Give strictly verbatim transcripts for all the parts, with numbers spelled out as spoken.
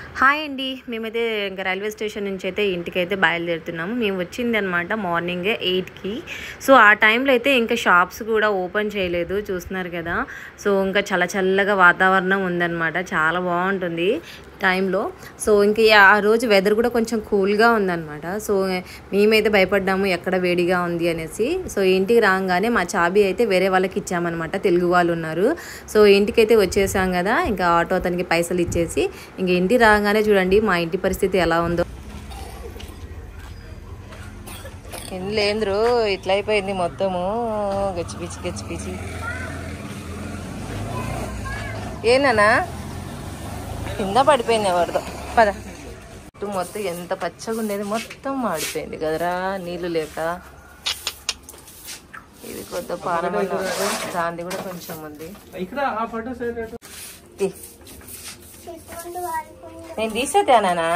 Hi అండి. మేమైతే ఇంకా రైల్వే స్టేషన్ నుంచి అయితే ఇంటికైతే బయలుదేరుతున్నాము. మేము వచ్చింది అనమాట మార్నింగే ఎయిట్కి. సో ఆ టైంలో అయితే ఇంకా షాప్స్ కూడా ఓపెన్ చేయలేదు, చూస్తున్నారు కదా. సో ఇంకా చల్ల చల్లగా వాతావరణం ఉందన్నమాట, చాలా బాగుంటుంది టైంలో. సో ఇంక ఆ రోజు వెదర్ కూడా కొంచెం కూల్గా ఉందన్నమాట. సో మేమైతే భయపడ్డాము ఎక్కడ వేడిగా ఉంది అనేసి. సో ఇంటికి రాగానే మా చాబీ అయితే వేరే వాళ్ళకి ఇచ్చామన్నమాట, తెలుగు వాళ్ళు ఉన్నారు. సో ఇంటికైతే వచ్చేసాం కదా, ఇంకా ఆటో అతనికి పైసలు ఇచ్చేసి ఇంక ఇంటికి రాగానే చూడండి మా ఇంటి పరిస్థితి ఎలా ఉందో. లేంద్రు ఇట్లా అయిపోయింది మొత్తము, గచ్చిపిచ్చి గచ్చిపిచ్చి. ఏనా కింద పడిపోయింది ఎవరిదో. పద మొత్తం ఎంత పచ్చగా ఉండేది మొత్తం మాడిపోయింది కదరా, నీళ్ళు లేక. ఇది కొత్త పారమన్న, దాంది కూడా కొంచెం ఉంది. నేను తీసేదానా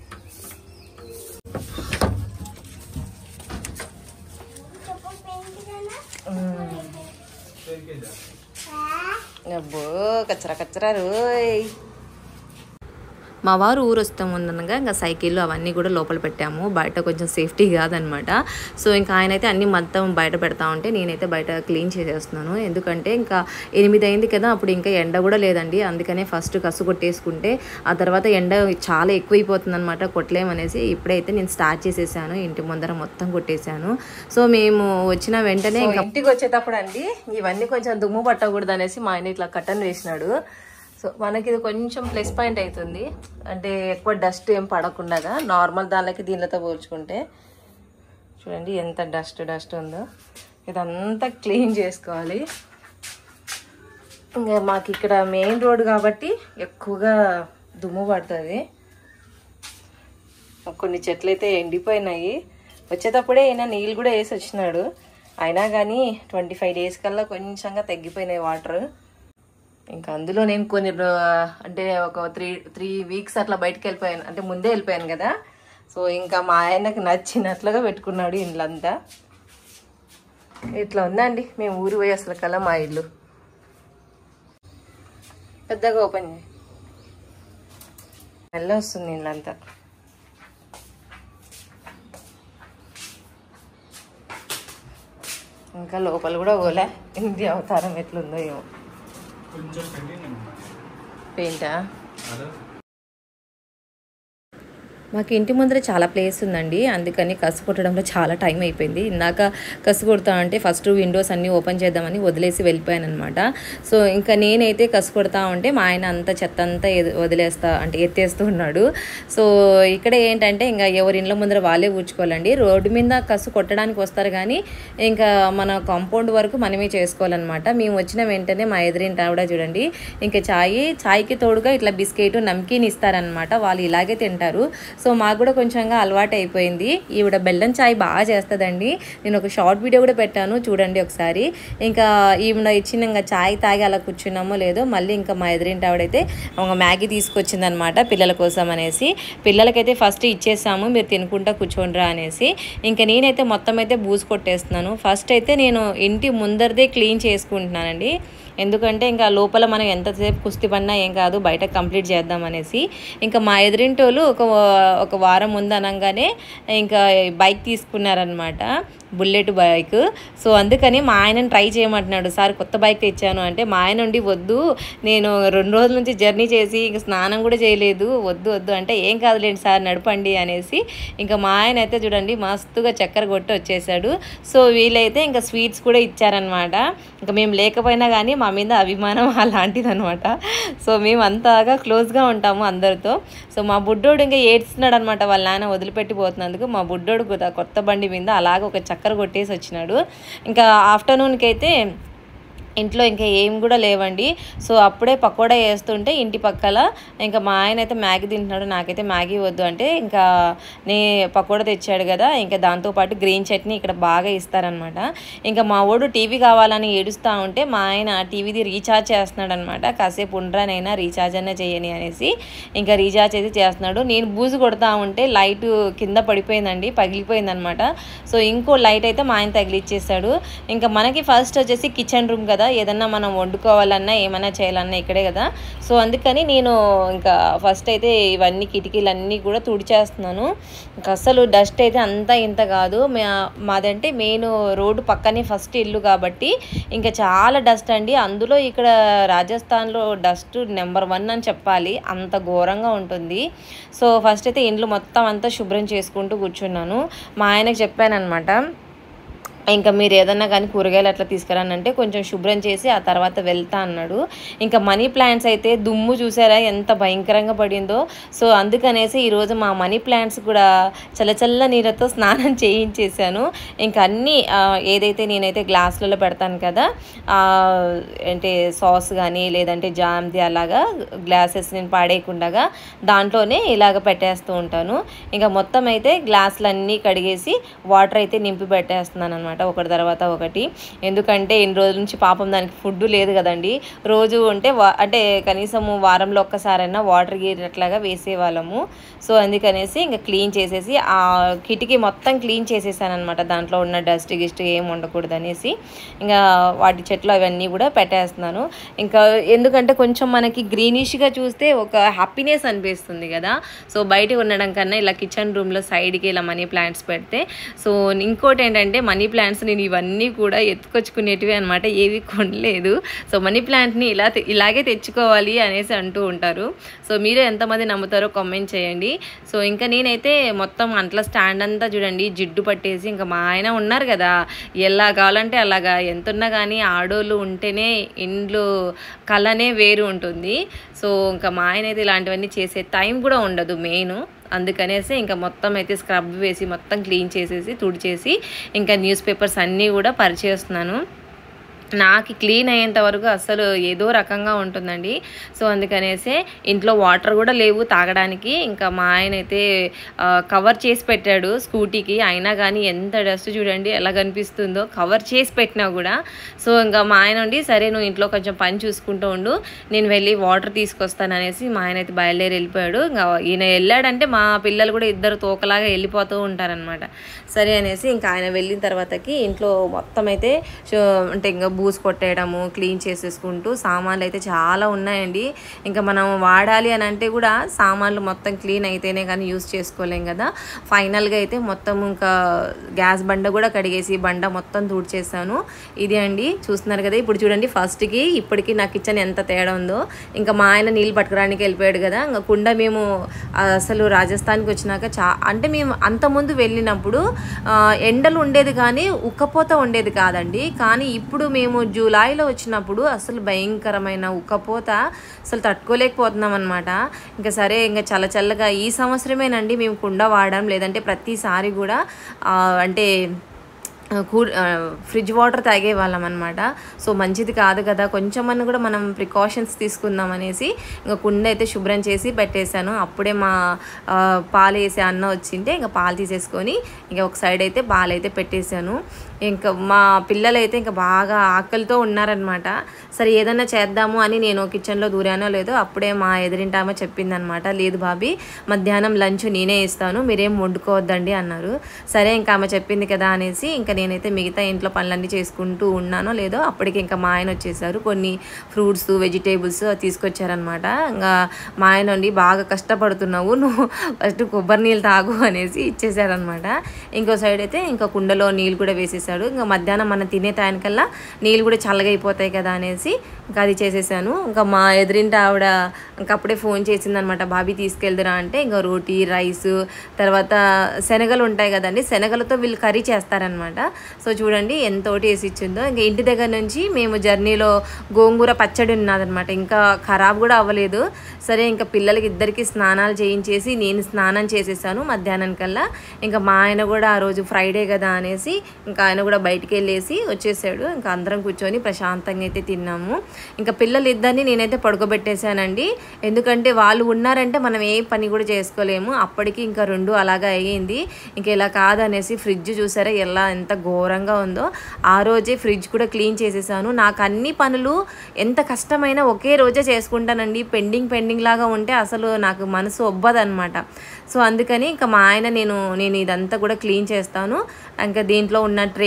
అబ్బో కచ్చరా కచ్చరా రోయ్. మా వారు ఊరు వస్తాం ఉందనగా ఇంకా సైకిళ్ళు అవన్నీ కూడా లోపల పెట్టాము, బయట కొంచెం సేఫ్టీ కాదనమాట. సో ఇంకా ఆయన అయితే అన్ని మొత్తం బయట పెడతా ఉంటే నేనైతే బయట క్లీన్ చేసేస్తున్నాను. ఎందుకంటే ఇంకా ఎనిమిది అయింది కదా, అప్పుడు ఇంకా ఎండ కూడా లేదండి. అందుకనే ఫస్ట్ కసు కొట్టేసుకుంటే ఆ తర్వాత ఎండ చాలా ఎక్కువైపోతుంది అనమాట, కొట్టలేమనేసి ఇప్పుడైతే నేను స్టార్ట్ చేసేసాను. ఇంటి ముందర మొత్తం కొట్టేశాను. సో మేము వచ్చిన వెంటనే ఇంకా ఇంటికి వచ్చేటప్పుడు అండి ఇవన్నీ కొంచెం దుమ్ము పట్టకూడదు అనేసి మా ఆయన ఇట్లా కట్టన్ వేసినాడు. సో మనకి ఇది కొంచెం ప్లస్ పాయింట్ అవుతుంది, అంటే ఎక్కువ డస్ట్ ఏం పడకుండా నార్మల్ దానికి దీనితో పోల్చుకుంటే. చూడండి ఎంత డస్ట్ డస్ట్ ఉందో, ఇదంతా క్లీన్ చేసుకోవాలి. ఇంకా మాకు ఇక్కడ మెయిన్ రోడ్ కాబట్టి ఎక్కువగా దుమ్ము పడుతుంది. కొన్ని చెట్లు అయితే ఎండిపోయినాయి. వచ్చేటప్పుడే అయినా నీళ్ళు కూడా వేసి వచ్చినాడు, అయినా కానీ ట్వంటీ ఫైవ్ డేస్ కల్లా కొంచెంగా తగ్గిపోయినాయి వాటర్. ఇంకా అందులో నేను కొన్ని అంటే ఒక త్రీ త్రీ వీక్స్ అట్లా బయటకు వెళ్ళిపోయాను, అంటే ముందే వెళ్ళిపోయాను కదా. సో ఇంకా మా ఆయనకు నచ్చినట్లుగా పెట్టుకున్నాడు ఇల్లంతా. ఇట్లా ఉందండి మేము ఊరు పోయి అసలు కల్లా మా ఇల్లు. పెద్దగా ఓపెన్ చేయి, మెల్ల వస్తుంది ఇల్లంతా. ఇంకా లోపల కూడా పోలే, ఇంటి అవతారం ఎట్లుందో ఏమో. పెయింటా? మాకు ఇంటి ముందర చాలా ప్లేస్ ఉందండి, అందుకని కసు కొట్టడంలో చాలా టైం అయిపోయింది. ఇందాక కసు కొడతా అంటే ఫస్ట్ విండోస్ అన్నీ ఓపెన్ చేద్దామని వదిలేసి వెళ్ళిపోయాను అనమాట. సో ఇంకా నేనైతే కసు కొడతా ఉంటే మా ఆయన అంతా చెత్త అంతా వదిలేస్తా అంటే ఎత్తేస్తూ ఉన్నాడు. సో ఇక్కడ ఏంటంటే ఇంకా ఎవరి ఇండ్ల ముందర వాళ్ళే ఊడ్చుకోవాలండి. రోడ్డు మీద కసు కొట్టడానికి వస్తారు కానీ ఇంకా మన కాంపౌండ్ వరకు మనమే చేసుకోవాలన్నమాట. మేము వచ్చిన వెంటనే మా ఎదురింటి ఆవిడ చూడండి ఇంకా ఛాయ్ ఛాయ్కి తోడుగా ఇట్లా బిస్కెట్ నమ్కీన్ ఇస్తారనమాట, వాళ్ళు ఇలాగే తింటారు. సో మాకు కూడా కొంచెంగా అలవాటు అయిపోయింది. ఈవిడ బెల్లం చాయ్ బాగా చేస్తుందండి, నేను ఒక షార్ట్ వీడియో కూడా పెట్టాను చూడండి ఒకసారి. ఇంకా ఈవిడ ఇచ్చిన ఇంకా చాయ్ తాగి అలా కూర్చున్నామో లేదో మళ్ళీ ఇంకా మా ఎదురింటి ఆవిడైతే ఒక మ్యాగీ తీసుకొచ్చింది అనమాట పిల్లల కోసం అనేసి. పిల్లలకైతే ఫస్ట్ ఇచ్చేసాము, మీరు తినుకుంటా కూర్చోండిరా అనేసి. ఇంకా నేనైతే మొత్తం అయితే బూజు కొట్టేస్తున్నాను. ఫస్ట్ అయితే నేను ఇంటి ముందరదే క్లీన్ చేసుకుంటున్నానండి, ఎందుకంటే ఇంకా లోపల మనం ఎంతసేపు కుస్తీ పడినా ఏం కాదు, బయట కంప్లీట్ చేద్దాం అనేసి. ఇంకా మా ఎదురింటోళ్ళు ఒక ఒక వారం ముందు అనగానే ఇంకా బైక్ తీసుకున్నారనమాట, బుల్లెట్ బైక్. సో అందుకని మా ఆయనను ట్రై చేయమంటున్నాడు, సార్ కొత్త బైక్ తెచ్చాను అంటే. మా ఆయన ఉండి వద్దు, నేను రెండు రోజుల నుంచి జర్నీ చేసి ఇంకా స్నానం కూడా చేయలేదు, వద్దు వద్దు అంటే ఏం కాదులేండి సార్ నడపండి అనేసి. ఇంకా మా ఆయన అయితే చూడండి మస్తుగా చక్కెర కొట్టి వచ్చేసాడు. సో వీళ్ళైతే ఇంకా స్వీట్స్ కూడా ఇచ్చారనమాట. ఇంకా మేము లేకపోయినా కానీ మా మీద అభిమానం అలాంటిది అనమాట. సో మేము అంతగా క్లోజ్గా ఉంటాము అందరితో. సో మా బుడ్డోడు ఇంకా ఏడ్స్తున్నాడు అనమాట, వాళ్ళ నాన్న వదిలిపెట్టి పోతున్నందుకు. మా బుడ్డోడు కొత్త బండి మీద అలాగ ఒక చక్కెర కొట్టేసి వచ్చినాడు. ఇంకా ఆఫ్టర్నూన్కి అయితే ఇంట్లో ఇంకా ఏం కూడా లేవండి. సో అప్పుడే పకోడా వేస్తుంటే ఇంటి పక్కల ఇంకా మా ఆయన అయితే మ్యాగీ తింటున్నాడు, నాకైతే మ్యాగీ వద్దు అంటే ఇంకా నే పకోడా తెచ్చాడు కదా, ఇంకా దాంతోపాటు గ్రీన్ చట్నీ ఇక్కడ బాగా ఇస్తారనమాట. ఇంకా మా వాడు టీవీ కావాలని ఏడుస్తూ ఉంటే మా ఆయన టీవీది రీఛార్జ్ చేస్తున్నాడు అనమాట. కాసేపు ఉండరానైనా రీఛార్జ్ అనే చేయని అనేసి ఇంకా రీఛార్జ్ అయితే చేస్తున్నాడు. నేను బూజు కొడతా ఉంటే లైట్ కింద పడిపోయిందండి, పగిలిపోయింది అనమాట. సో ఇంకో లైట్ అయితే మా ఆయన తగిలిచ్చేసాడు. ఇంకా మనకి ఫస్ట్ వచ్చేసి కిచెన్ రూమ్ కదా, కదా, ఏదన్నా మనం వండుకోవాలన్నా ఏమైనా చేయాలన్నా ఇక్కడే కదా. సో అందుకని నేను ఇంకా ఫస్ట్ అయితే ఇవన్నీ కిటికీలన్నీ కూడా తుడిచేస్తున్నాను. ఇంకా అసలు డస్ట్ అయితే అంతా ఇంత కాదు. మా మాదంటే మెయిన్ రోడ్డు పక్కనే ఫస్ట్ ఇల్లు కాబట్టి ఇంకా చాలా డస్ట్ అండి. అందులో ఇక్కడ రాజస్థాన్లో డస్ట్ నెంబర్ వన్ అని చెప్పాలి, అంత ఘోరంగా ఉంటుంది. సో ఫస్ట్ అయితే ఇండ్లు మొత్తం అంతా శుభ్రం చేసుకుంటూ కూర్చున్నాను. మా ఆయనకు చెప్పానమాట, ఇంకా మీరు ఏదన్నా కానీ కూరగాయలు అట్లా తీసుకురానంటే కొంచెం శుభ్రం చేసి ఆ తర్వాత వెళ్తా అన్నాడు. ఇంకా మనీ ప్లాంట్స్ అయితే దుమ్ము చూసారా ఎంత భయంకరంగా పడిందో. సో అందుకనేసి ఈరోజు మా మనీ ప్లాంట్స్ కూడా చల్లచల్ల నీళ్ళతో స్నానం చేయించేసాను. ఇంకా అన్నీ ఏదైతే నేనైతే గ్లాసులలో పెడతాను కదా, అంటే సాస్ కానీ లేదంటే జామ్ది అలాగా గ్లాసెస్ నేను పాడేయకుండా దాంట్లోనే ఇలాగ పెట్టేస్తూ ఉంటాను. ఇంకా మొత్తం అయితే గ్లాసులన్నీ కడిగేసి వాటర్ అయితే నింపి పెట్టేస్తున్నాను అనమాట, ఒకటి తర్వాత ఒకటి. ఎందుకంటే ఇన్ని రోజుల నుంచి పాపం దానికి ఫుడ్ లేదు కదండి. రోజు ఉంటే అంటే కనీసం వారంలో ఒక్కసారైనా వాటర్ గీరట్లాగా వేసేవాళ్ళము. సో అందుకనేసి ఇంకా క్లీన్ చేసేసి ఆ కిటికీ మొత్తం క్లీన్ చేసేసాను అనమాట, దాంట్లో ఉన్న డస్ట్ గిస్ట్ ఏం ఉండకూడదు అనేసి. ఇంకా వాటి చెట్లు అవన్నీ కూడా పెట్టేస్తున్నాను. ఇంకా ఎందుకంటే కొంచెం మనకి గ్రీనిష్గా చూస్తే ఒక హ్యాపీనెస్ అనిపిస్తుంది కదా. సో బయట ఉండడం కన్నా ఇలా కిచెన్ రూమ్లో సైడ్కి ఇలా మనీ ప్లాంట్స్ పెడితే. సో ఇంకోటి ఏంటంటే మనీ ప్లాంట్స్ నేను ఇవన్నీ కూడా ఎత్తుకొచ్చుకునేటివి అనమాట, ఏవి కొనలేదు. సో మనీ ప్లాంట్ని ఇలా ఇలాగే తెచ్చుకోవాలి అనేసి అంటూ ఉంటారు. సో మీరు ఎంతమంది నమ్ముతారో కామెంట్ చేయండి. సో ఇంకా నేనైతే మొత్తం అంట్ల స్టాండ్ అంతా చూడండి జిడ్డు పట్టేసి, ఇంకా మా ఆయన ఉన్నారు కదా, ఎలా కావాలంటే అలాగా. ఎంత ఉన్నా కానీ ఆడోళ్ళు ఉంటేనే ఇండ్లు కళనే వేరు ఉంటుంది. సో ఇంకా మా ఆయన అయితే ఇలాంటివన్నీ చేసే టైం కూడా ఉండదు మెయిన్. అందుకనేసి ఇంకా మొత్తం అయితే స్క్రబ్ వేసి మొత్తం క్లీన్ చేసేసి తుడిచేసి ఇంకా న్యూస్ పేపర్స్ అన్నీ కూడా పరిచేస్తున్నాను. నాకు క్లీన్ అయ్యేంత వరకు అసలు ఏదో రకంగా ఉంటుందండి. సో అందుకనేసి ఇంట్లో వాటర్ కూడా లేవు తాగడానికి. ఇంకా మా ఆయన అయితే కవర్ చేసి పెట్టాడు స్కూటీకి, అయినా కానీ ఎంత డస్ట్ చూడండి ఎలా కనిపిస్తుందో కవర్ చేసి పెట్టినా కూడా. సో ఇంకా మా ఆయన ఉండి సరే నువ్వు ఇంట్లో కొంచెం పని చూసుకుంటూ ఉండు, నేను వెళ్ళి వాటర్ తీసుకొస్తాను అనేసి మా ఆయన అయితే బయలుదేరి వెళ్ళిపోయాడు. ఇంకా ఈయన వెళ్ళాడంటే మా పిల్లలు కూడా ఇద్దరు తోకలాగా వెళ్ళిపోతూ ఉంటారనమాట. సరే అనేసి ఇంకా ఆయన వెళ్ళిన తర్వాతకి ఇంట్లో మొత్తం అయితే అంటే ఇంకా బూస్ కొట్టేయడము క్లీన్ చేసేసుకుంటూ, సామాన్లు అయితే చాలా ఉన్నాయండి. ఇంకా మనం వాడాలి అని అంటే కూడా సామాన్లు మొత్తం క్లీన్ అయితేనే కానీ యూస్ చేసుకోలేం కదా. ఫైనల్గా అయితే మొత్తం ఇంకా గ్యాస్ బండ కూడా కడిగేసి బండ మొత్తం తుడిచేసాను. ఇది అండి చూస్తున్నారు కదా. ఇప్పుడు చూడండి ఫస్ట్కి ఇప్పటికి నా కిచెన్ ఎంత తేడా ఉందో. ఇంకా మా ఆయన నీళ్ళు పట్టుకోవడానికి వెళ్ళిపోయాడు కదా. ఇంకా కుండ మేము అసలు రాజస్థాన్కి వచ్చినాక చా అంటే మేము అంతకుముందు వెళ్ళినప్పుడు ఎండలు ఉండేది కానీ ఉక్కపోత ఉండేది కాదండి. కానీ ఇప్పుడు మేము జూలైలో వచ్చినప్పుడు అసలు భయంకరమైన ఉక్కపోత, అసలు తట్టుకోలేకపోతున్నాం అనమాట. ఇంకా సరే ఇంకా చల్ల చల్లగా ఈ సంవత్సరమేనండి మేము కుండ వాడడం, లేదంటే ప్రతిసారి కూడా అంటే కూల్ ఫ్రిడ్జ్ వాటర్ తాగేవాళ్ళం అనమాట. సో మంచిది కాదు కదా, కొంచెమన్నా కూడా మనం ప్రికాషన్స్ తీసుకుందాం అనేసి ఇంకా కుండ అయితే శుభ్రం చేసి పెట్టేశాను. అప్పుడే మా పాలు వేసే అన్న వచ్చింటే ఇంకా పాలు తీసేసుకొని ఇంకా ఒక సైడ్ అయితే పాలు అయితే పెట్టేశాను. ఇంకా మా పిల్లలైతే ఇంకా బాగా ఆకలితో ఉన్నారనమాట. సరే ఏదన్నా చేద్దాము అని నేను కిచెన్లో దూరానో లేదో అప్పుడే మా ఎదురింటి ఆమె చెప్పిందనమాట, లేదు బాబీ మధ్యాహ్నం లంచ్ నేనే ఇస్తాను మీరేం వండుకోవద్దండి అన్నారు. సరే ఇంకా ఆమె చెప్పింది కదా అనేసి ఇంకా నేనైతే మిగతా ఇంట్లో పనులన్నీ చేసుకుంటూ ఉన్నానో లేదో అప్పటికి ఇంకా మా ఆయన వచ్చేసారు. కొన్ని ఫ్రూట్స్ వెజిటేబుల్స్ తీసుకొచ్చారనమాట. ఇంకా మా ఆయన ఉండి బాగా కష్టపడుతున్నావు నువ్వు ఫస్ట్ కొబ్బరి నీళ్ళు తాగు అనేసి ఇచ్చేసారనమాట. ఇంకో సైడ్ అయితే ఇంకా కుండలో నీళ్ళు కూడా వేసేసారు. ఇంకా మధ్యాహ్నం మనం తినే టైంకల్లా నీళ్ళు కూడా చల్లగా అయిపోతాయి కదా అనేసి ఇంకా అది చేసేసాను. ఇంకా మా ఎదురింటి ఆవిడ ఇంకా అప్పుడే ఫోన్ చేసిందనమాట, బాబీ తీసుకెళ్దురా అంటే ఇంకా రోటీ రైస్ తర్వాత శనగలు ఉంటాయి కదండి, శనగలతో వీళ్ళు కర్రీ చేస్తారనమాట. సో చూడండి ఎంతోటి వేసి ఇచ్చిందో. ఇంకా ఇంటి దగ్గర నుంచి మేము జర్నీలో గోంగూర పచ్చడి ఉన్నదనమాట, ఇంకా ఖరాబ్ కూడా అవ్వలేదు. సరే ఇంకా పిల్లలకి ఇద్దరికి స్నానాలు చేయించేసి నేను స్నానం చేసేసాను మధ్యాహ్నం కల్లా. ఇంకా మా ఆయన కూడా ఆ రోజు ఫ్రైడే కదా అనేసి ఇంకా ఆయన కూడా బయటికి వెళ్ళేసి వచ్చేసాడు. ఇంకా అందరం కూర్చొని ప్రశాంతంగా అయితే తిన్నాము. ఇంకా పిల్లలు ఇద్దరిని నేనైతే పడుకోబెట్టేశానండి, ఎందుకంటే వాళ్ళు ఉన్నారంటే మనం ఏ పని కూడా చేసుకోలేము. అప్పటికి ఇంకా రెండు అలాగా అయ్యింది. ఇంకా ఇలా కాదనేసి ఫ్రిడ్జ్ చూసారా ఎలా ఎంత ఘోరంగా ఉందో. ఆ రోజే ఫ్రిడ్జ్ కూడా క్లీన్ చేసేసాను. నాకు అన్ని పనులు ఎంత కష్టమైనా ఒకే రోజే చేసుకుంటానండి, పెండింగ్ పెండింగ్ లాగా ఉంటే అసలు నాకు మనసు ఒబ్బదనమాట. సో అందుకని ఇంకా మా ఆయన నేను నేను ఇదంతా కూడా క్లీన్ చేస్తాను. ఇంకా దీంట్లో ఉన్న ట్రే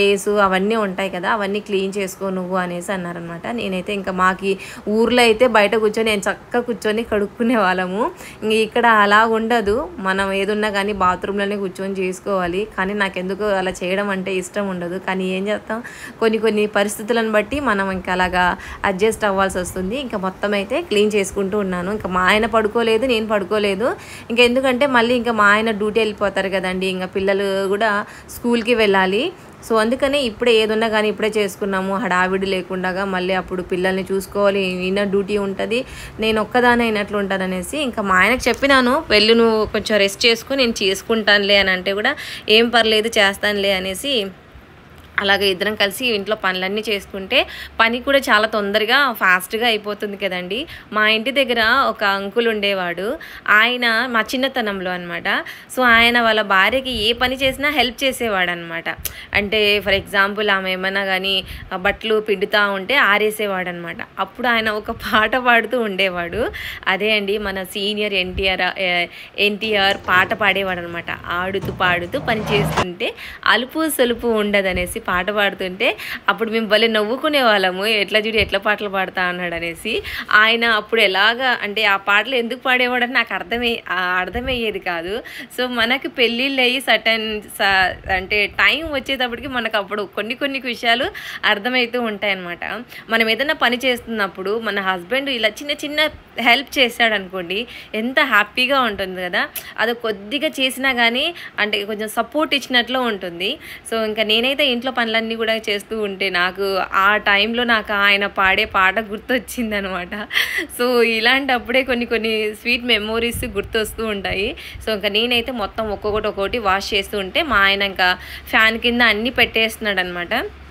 ప్లేసు అవన్నీ ఉంటాయి కదా, అవన్నీ క్లీన్ చేసుకో నువ్వు అనేసి అన్నారనమాట. నేనైతే ఇంకా మాకు ఊర్లో అయితే బయట కూర్చొని నేను చక్కగా కూర్చొని కడుక్కునే వాళ్ళము. ఇంక ఇక్కడ అలా ఉండదు, మనం ఏదున్నా కానీ బాత్రూంలోనే కూర్చొని చేసుకోవాలి. కానీ నాకు ఎందుకు అలా చేయడం అంటే ఇష్టం ఉండదు. కానీ ఏం చేస్తాం, కొన్ని కొన్ని పరిస్థితులను బట్టి మనం ఇంకా అలాగా అడ్జస్ట్ అవ్వాల్సి వస్తుంది. ఇంకా మొత్తం అయితే క్లీన్ చేసుకుంటూ ఉన్నాను. ఇంకా మా ఆయన పడుకోలేదు, నేను పడుకోలేదు. ఇంకా ఎందుకంటే మళ్ళీ ఇంకా మా ఆయన డ్యూటీ వెళ్ళిపోతారు కదండి, ఇంకా పిల్లలు కూడా స్కూల్కి వెళ్ళాలి. సో అందుకనే ఇప్పుడే ఏదున్నా కానీ ఇప్పుడే చేసుకున్నాము, హడావిడి లేకుండా. మళ్ళీ అప్పుడు పిల్లల్ని చూసుకోవాలి, ఈయన డ్యూటీ ఉంటుంది, నేను ఒక్కదానే అయినట్లు ఉంటుంది అనేసి ఇంకా మా ఆయనకు చెప్పినాను, వెళ్ళి నువ్వు కొంచెం రెస్ట్ చేసుకుని నేను చేసుకుంటానులే అని అంటే కూడా ఏం పర్లేదు చేస్తానులే అనేసి అలాగే ఇద్దరం కలిసి ఇంట్లో పనులన్నీ చేసుకుంటే పని కూడా చాలా తొందరగా ఫాస్ట్గా అయిపోతుంది కదండి. మా ఇంటి దగ్గర ఒక అంకుల్ ఉండేవాడు, ఆయన మా చిన్నతనంలో అనమాట. సో ఆయన వాళ్ళ భార్యకి ఏ పని చేసినా హెల్ప్ చేసేవాడు అనమాట. అంటే ఫర్ ఎగ్జాంపుల్ ఆమె ఏమైనా కానీ బట్టలు పిండుతూ ఉంటే ఆరేసేవాడు అనమాట. అప్పుడు ఆయన ఒక పాట పాడుతూ ఉండేవాడు. అదే అండి మన సీనియర్ ఎన్టీఆర్ ఎన్టీఆర్ పాట పాడేవాడు అనమాట. ఆడుతూ పాడుతూ పని చేస్తుంటే అలుపు సొలుపు ఉండదనేసి పాట పాడుతుంటే అప్పుడు మేము భలే నవ్వుకునే వాళ్ళము, ఎట్లా చూడు ఎట్లా పాటలు పాడుతా అన్నాడు అనేసి. ఆయన అప్పుడు ఎలాగా అంటే ఆ పాటలు ఎందుకు పాడేవాడని నాకు అర్థమై అర్థమయ్యేది కాదు. సో మనకి పెళ్ళిళ్ళు అయ్యి సటన్ అంటే టైం వచ్చేటప్పటికి మనకు అప్పుడు కొన్ని కొన్ని విషయాలు అర్థమవుతూ ఉంటాయన్నమాట. మనం ఏదైనా పని చేస్తున్నప్పుడు మన హస్బెండ్ ఇలా చిన్న చిన్న హెల్ప్ చేశాడు అనుకోండి, ఎంత హ్యాపీగా ఉంటుంది కదా. అది కొద్దిగా చేసినా కానీ అంటే కొంచెం సపోర్ట్ ఇచ్చినట్లు ఉంటుంది. సో ఇంకా నేనైతే ఇంట్లో పనులన్నీ కూడా చేస్తూ ఉంటే నాకు ఆ టైంలో నాకు ఆయన పాడే పాట గుర్తొచ్చింది అనమాట. సో ఇలాంటప్పుడే కొన్ని కొన్ని స్వీట్ మెమోరీస్ గుర్తొస్తూ ఉంటాయి. సో ఇంకా నేనైతే మొత్తం ఒక్కొక్కటి ఒక్కొక్కటి వాష్ చేస్తూ ఉంటే మా ఆయన ఇంకా ఫ్యాన్ కింద అన్నీ పెట్టేస్తున్నాడు అనమాట.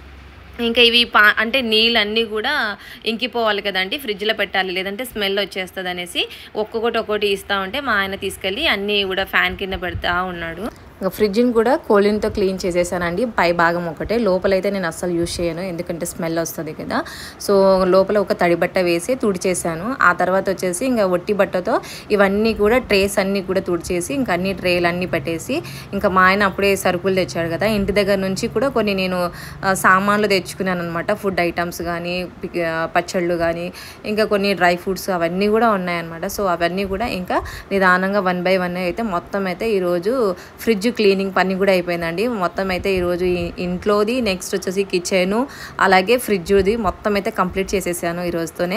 ఇంకా ఇవి పా అంటే నీళ్ళన్నీ కూడా ఇంకిపోవాలి కదండి, ఫ్రిడ్జ్లో పెట్టాలి లేదంటే స్మెల్ వచ్చేస్తుంది అనేసి ఒక్కొక్కటి ఒక్కొక్కటి ఇస్తూ ఉంటే మా ఆయన తీసుకెళ్ళి అన్నీ కూడా ఫ్యాన్ కింద పెడతా ఉన్నాడు. ఇంకా ఫ్రిడ్జ్ని కూడా కోలిన్తో క్లీన్ చేసేసానండి, పై భాగం ఒకటే, లోపలైతే నేను అస్సలు యూజ్ చేయను ఎందుకంటే స్మెల్ వస్తుంది కదా. సో లోపల ఒక తడి బట్ట వేసి తుడిచేసాను. ఆ తర్వాత వచ్చేసి ఇంకా ఒట్టి బట్టతో ఇవన్నీ కూడా ట్రేస్ అన్నీ కూడా తుడిచేసి ఇంకా అన్ని ట్రేలు అన్నీ పెట్టేసి ఇంకా మా ఆయన అప్పుడే సరుకులు తెచ్చాడు కదా, ఇంటి దగ్గర నుంచి కూడా కొన్ని నేను సామాన్లు తెచ్చుకున్నాను అనమాట. ఫుడ్ ఐటమ్స్ కానీ పచ్చళ్ళు కానీ ఇంకా కొన్ని డ్రై ఫ్రూట్స్ అవన్నీ కూడా ఉన్నాయన్నమాట. సో అవన్నీ కూడా ఇంకా నిదానంగా వన్ బై వన్ అయితే మొత్తం అయితే ఈరోజు ఫ్రిడ్జ్ క్లీనింగ్ పని కూడా అయిపోయిందండి. మొత్తం అయితే ఈరోజు ఇంట్లోది నెక్స్ట్ వచ్చేసి కిచెను అలాగే ఫ్రిడ్జ్ది మొత్తం అయితే కంప్లీట్ చేసేసాను ఈ రోజుతోనే.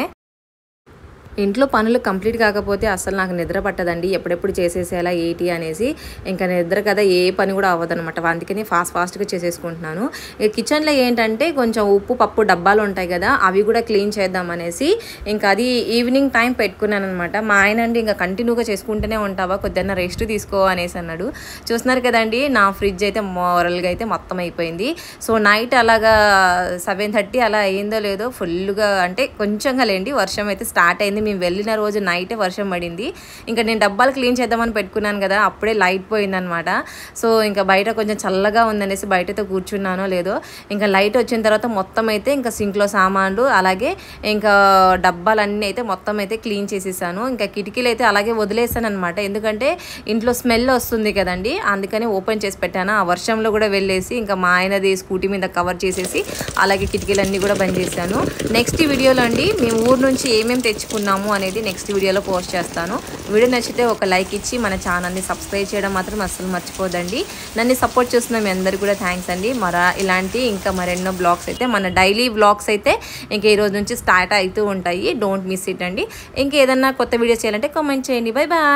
ఇంట్లో పనులు కంప్లీట్ కాకపోతే అసలు నాకు నిద్ర పట్టదండి, ఎప్పుడెప్పుడు చేసేసేలా ఏంటి అనేసి. ఇంకా నిద్ర కదా ఏ పని కూడా అవ్వదనమాట, అందుకని ఫాస్ట్ ఫాస్ట్గా చేసేసుకుంటున్నాను. ఇక కిచెన్లో ఏంటంటే కొంచెం ఉప్పు పప్పు డబ్బాలు ఉంటాయి కదా, అవి కూడా క్లీన్ చేద్దాం అనేసి ఇంకా అది ఈవినింగ్ టైం పెట్టుకున్నాను అనమాట. మా ఆయన అండి ఇంకా కంటిన్యూగా చేసుకుంటూనే ఉంటావా, కొద్దిగా రెస్ట్ తీసుకో అనేసి అన్నాడు. చూస్తున్నారు కదండి నా ఫ్రిడ్జ్ అయితే మోరల్గా అయితే మొత్తం అయిపోయింది. సో నైట్ అలాగా సెవెన్ థర్టీ అలా అయ్యిందో లేదో ఫుల్గా అంటే కొంచెంగా లేండి వర్షం అయితే స్టార్ట్ అయింది. మేము వెళ్ళిన రోజు నైటే వర్షం పడింది. ఇంకా నేను డబ్బాలు క్లీన్ చేద్దామని పెట్టుకున్నాను కదా, అప్పుడే లైట్ పోయిందనమాట. సో ఇంకా బయట కొంచెం చల్లగా ఉందనేసి బయటతో కూర్చున్నానో లేదో ఇంకా లైట్ వచ్చిన తర్వాత మొత్తం అయితే ఇంకా సింక్లో సామాన్లు అలాగే ఇంకా డబ్బాలన్నీ అయితే మొత్తం అయితే క్లీన్ చేసేసాను. ఇంకా కిటికీలు అయితే అలాగే వదిలేసాను అనమాట, ఎందుకంటే ఇంట్లో స్మెల్ వస్తుంది కదండి, అందుకని ఓపెన్ చేసి పెట్టాను. ఆ వర్షంలో కూడా వెళ్ళేసి ఇంకా మా ఆయనది స్కూటీ మీద కవర్ చేసేసి అలాగే కిటికీలన్నీ కూడా బంద్ చేశాను. నెక్స్ట్ వీడియోలో అండి మేము ఊరు నుంచి ఏమేమి తెచ్చుకున్నాము అనేది నెక్స్ట్ వీడియోలో పోస్ట్ చేస్తాను. వీడియో నచ్చితే ఒక లైక్ ఇచ్చి మన ఛానల్ని సబ్స్క్రైబ్ చేయడం మాత్రం అస్సలు మర్చిపోదండి. నన్ను సపోర్ట్ చేస్తున్న మీ అందరికీ కూడా థ్యాంక్స్ అండి. మర ఇలాంటి ఇంకా మరెన్నో బ్లాగ్స్ అయితే మన డైలీ బ్లాగ్స్ అయితే ఇంకా ఈ రోజు నుంచి స్టార్ట్ అవుతూ ఉంటాయి, డోంట్ మిస్ ఇట్ అండి. ఇంకా ఏదన్నా కొత్త వీడియోస్ చేయాలంటే కామెంట్ చేయండి. Bye bye.